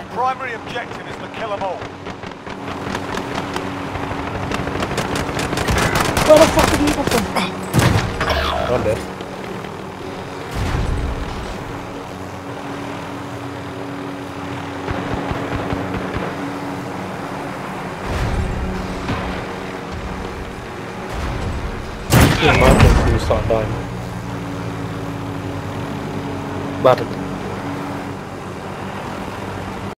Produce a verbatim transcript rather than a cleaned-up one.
ahead. Primary objective is to kill them all. Where the fuck did he come from? I'm dead. Yeah, my thing start dying. Battered.